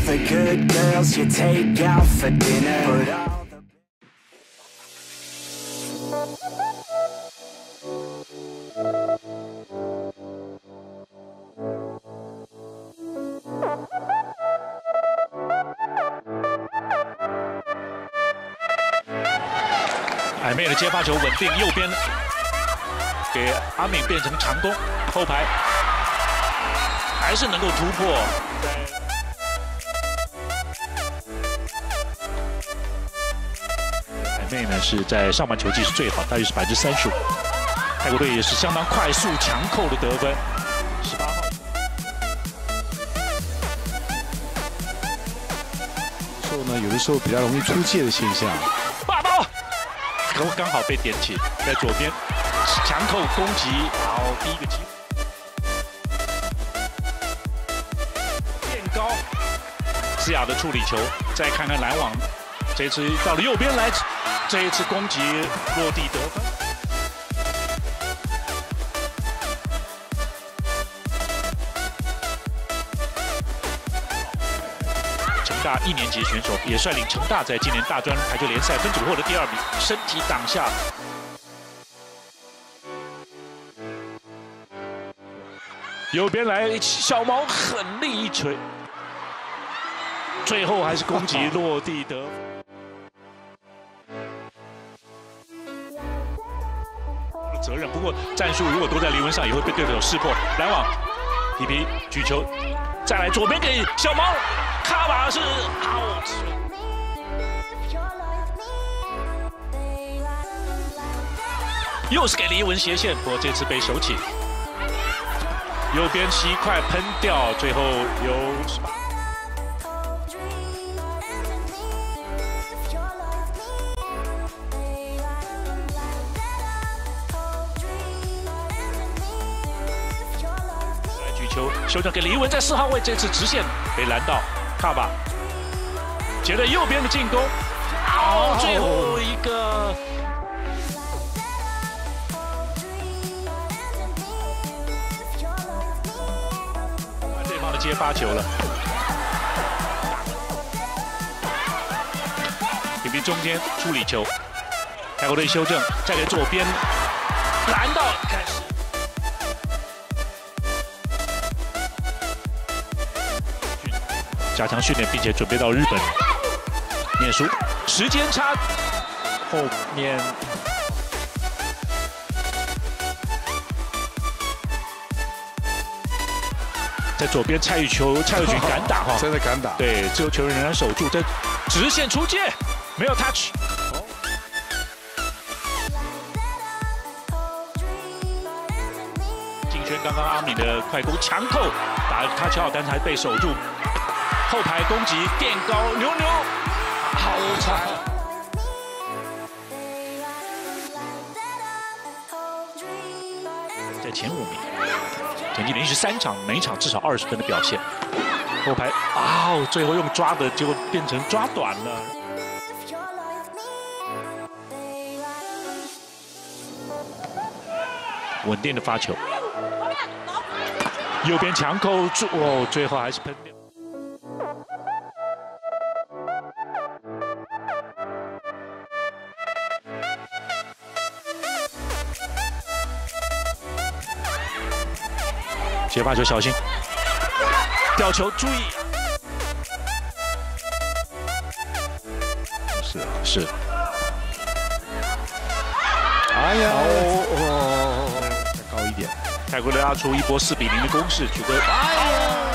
the good girls you take out for dinner. But all the... 矮妹的接发球稳定，右边给阿敏变成长攻，后排还是能够突破。矮妹呢是在上半球季是最好，大约是35%。泰国队也是相当快速强扣的得分。18号。 时候呢，有的时候比较容易出界的现象。 刚好被点起，在左边强扣攻击，好，第一个机会变高，思雅的处理球，再看看拦网，这一次到了右边来，这一次攻击落地得分。成大1年级选手也率领成大在今年大专排球联赛分组获得第2名，身体挡下。右边来，小毛狠力一锤，最后还是攻击落地得分。责任，不过战术如果都在黎文上，也会被对手识破。拦网，皮皮举球，再来左边给小毛。 卡瓦是 out， 又是给黎文斜线，不过这次被手起。右边7块喷掉，最后有18。来举球，修正给黎文在4号位，这次直线被拦到。 卡巴接着右边的进攻，最后一个对方的接发球了，皮皮中间处理球，泰国队修正，再给左边拦到，开始。 加强训练，并且准备到日本念书。时间差，后面在左边蔡玉球，蔡玉群敢打哈， 真的敢打。对， 最后球仍然守住，在直线出界，没有 touch。敬轩刚刚阿敏的快攻强扣打 touch out，但是还被守住。 后排攻击垫高，牛牛，好惨！在前5名，成绩连续3场，每场至少20分的表现。后排最后用抓的，结果变成抓短了。稳定的发球，右边强扣住，最后还是喷掉。 接发球小心，吊球注意。是。 哎呀，再高一点。 泰国队拉出一波4比0的攻势，取得。哎呀！